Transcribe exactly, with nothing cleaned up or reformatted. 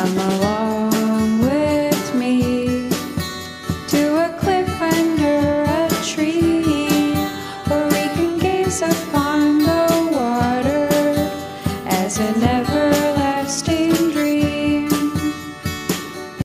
Come along with me to a cliff under a tree, where we can gaze upon